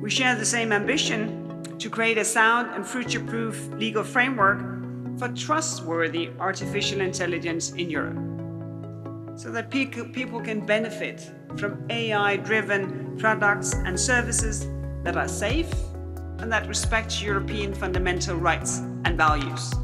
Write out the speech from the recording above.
We share the same ambition to create a sound and future-proof legal framework for trustworthy artificial intelligence in Europe, so that people can benefit from AI-driven products and services that are safe and that respect European fundamental rights and values.